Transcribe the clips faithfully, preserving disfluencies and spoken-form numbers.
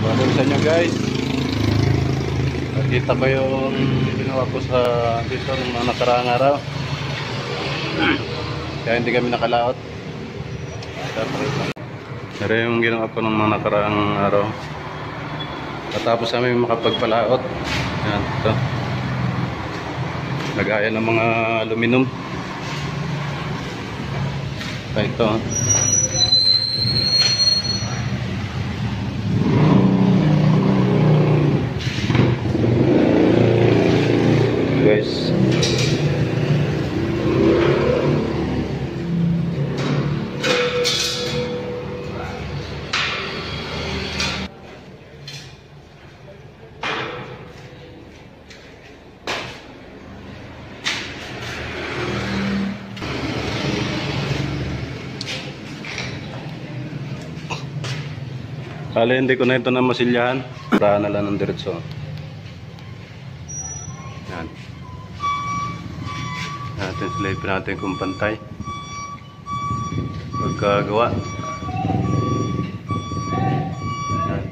Bago sa inyo guys, nakita ko yung ginawa ko sa dito ng mga nakaraang araw. Kaya hindi kami nakalaot. Pero yung ginawa ko ng mga nakaraang araw, katapos kami makapagpalaot. Yan, ito. Lagayan ng mga aluminum. Ito. Guys, kala hindi ko na ito na masilyahan, para na lang ng diretso. Yan. Natin silipin natin kung pantay pagkagawa. Yan.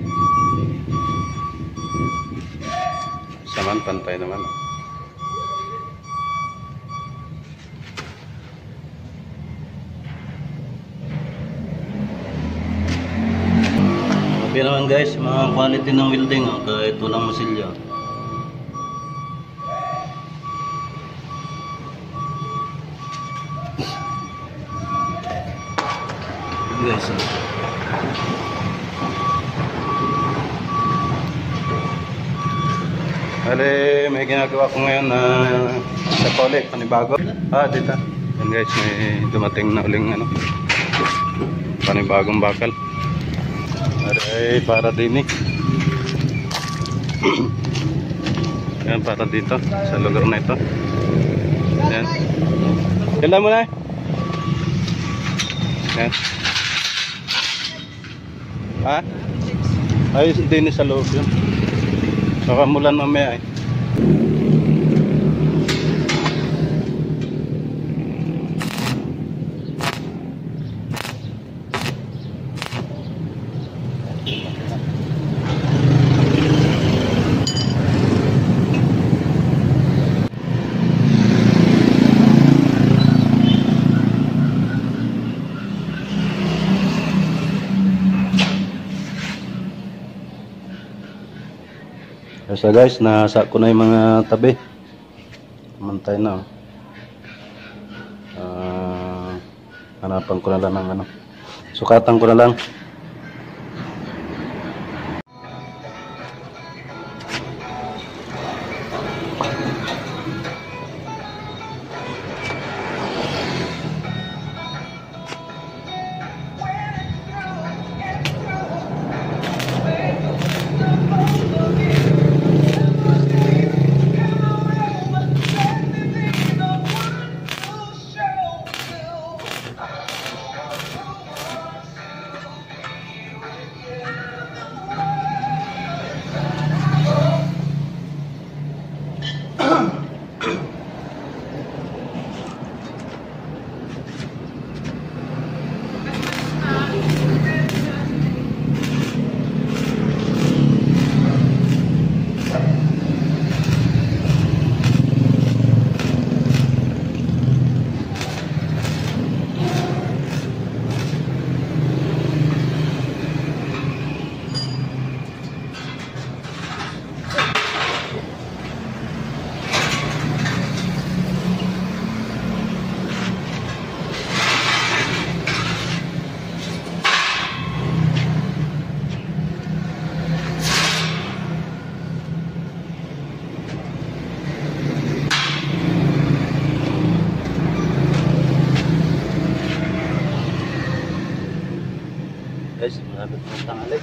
Saman pantay naman. Okay naman guys, mga quality ng welding, oh, kahit walang masilya. Guys, oh. Bale, may ginagawa ko ngayon na uh, sa pole, panibago. Ah, dito. Yan guys, may dumating na uling ano, panibagong bakal. Ay, para din eh. Yan, para dito sa lugar na ito. Yan. Kailan mo na? Yan. Ha? Ay, din sa loob yun. Baka mulan mamaya eh. So guys, nasa ko na yung mga tabi. Mantay na. Uh, hanapan ko na lang ng ano. Sukatan ko na lang. Guys, malapit ng tanghali.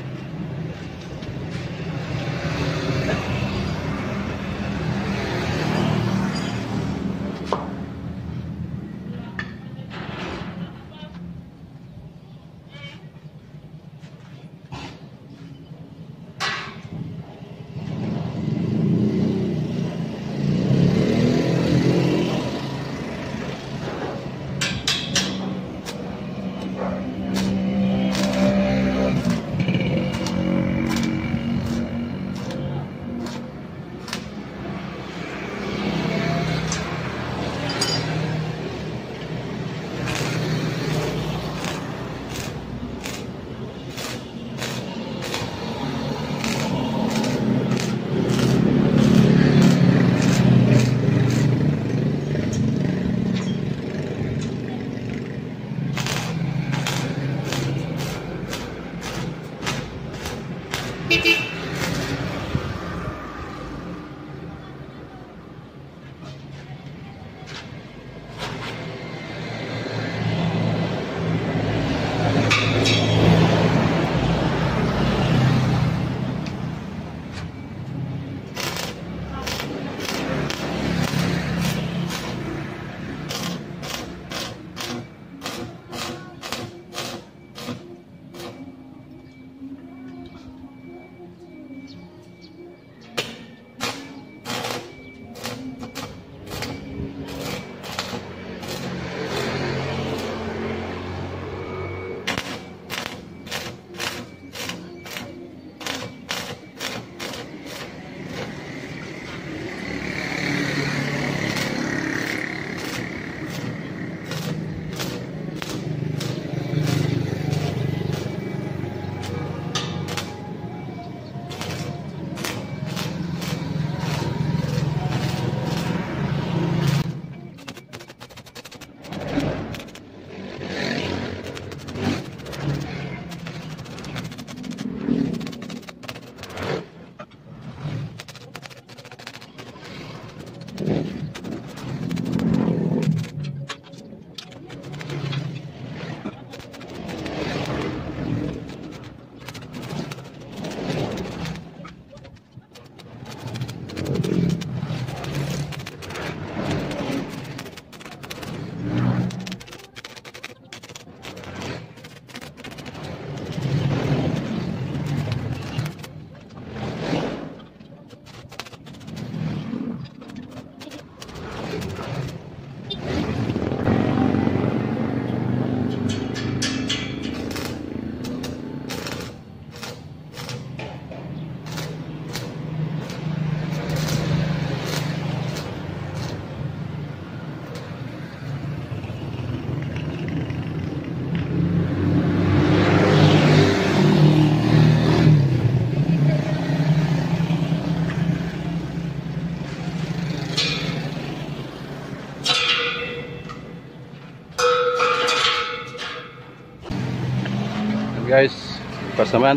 Guys, pas naman.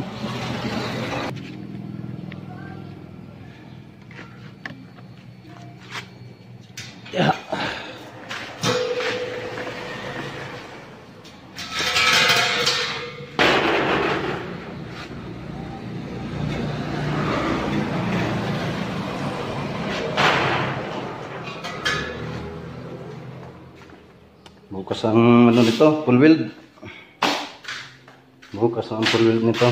Yeah. Bukas ang ano nito, full weld. Bukas ang full weld nito.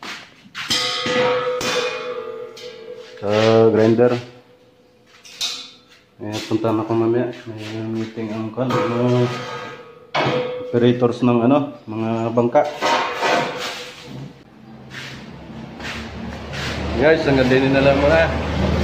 Sa grinder. Eh, punta na ko mamaya. May meeting ang kan, mga operators ng ano, mga bangka. Guys, hanggang din na lang muna.